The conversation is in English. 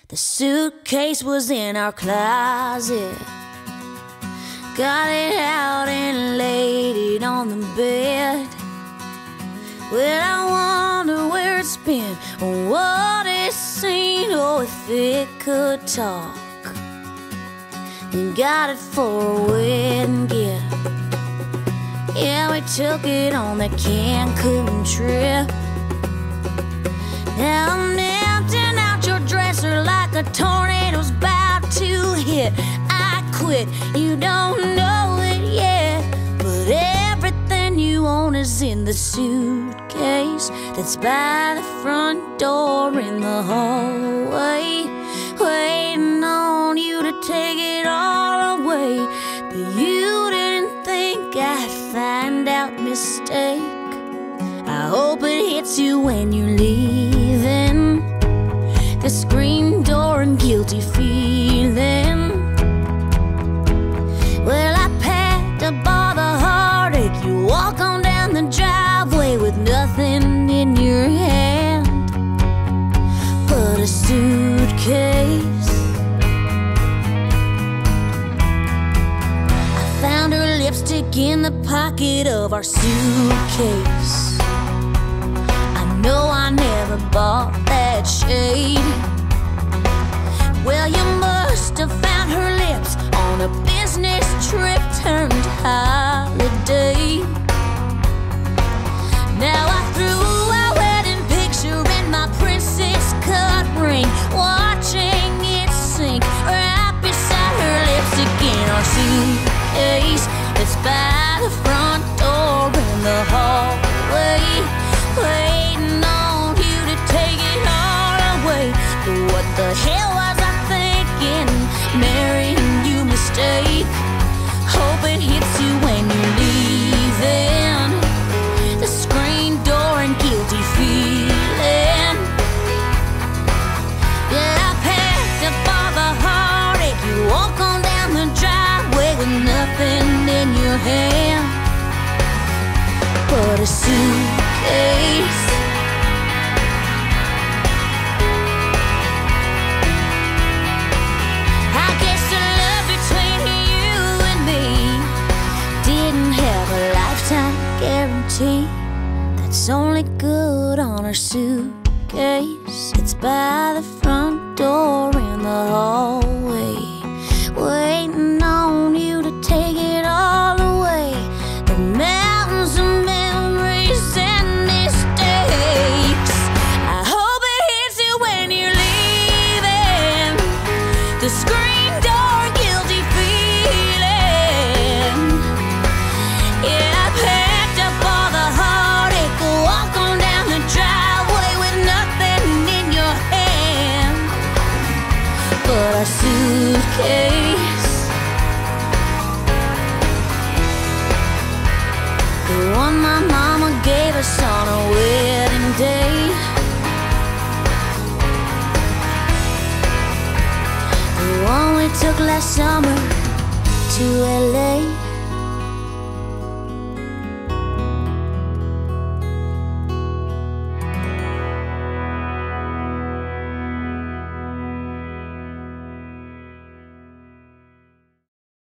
The suitcase was in our closet. Got it out and laid it on the bed. Well, I wonder where it's been, or what it's seen, or if it could talk. We got it for a wedding gift. Yeah, we took it on that Cancun trip. Now I'm emptying out your dresser like a tornado's about to hit. I quit, you don't know it yet, but everything you own is in the suitcase that's by the front door in the hallway, waiting on you to take it all away. But you didn't think I'd find out, mistake. I hope it hits you when you're leaving, the screen door and guilty feeling. Well, I packed up all the heartache. You walk on down the driveway with nothing in your hand but a suitcase. I found her lipstick in the pocket of our suitcase. No, I never bought that shade. Well, you must have found her lips on a business trip turned holiday. Now I threw our wedding picture and my princess cut ring, watching it sink right beside her lipstick in our suitcase that's by the front door in the hallway, waiting on you to take it all away. But what the hell was I thinking, marrying you, mistake? Hope it hits you when you're leaving, the screen door and guilty feeling. Yeah, I packed up all the heartache. You walk on down the driveway with nothing in your hand but a suitcase. I guess the love between you and me didn't have a lifetime guarantee. That's only good on our suitcase. It's by the front door in the hallway, waiting on you to take it all away. The mountains of memories and mistakes. I hope it hits you when you're leaving, the screen door, guilty feeling. Yeah, I packed up all the heartache. Walk on down the driveway with nothing in your hand but a suitcase, the one my mama gave us on our wedding day, the one we took last summer to LA.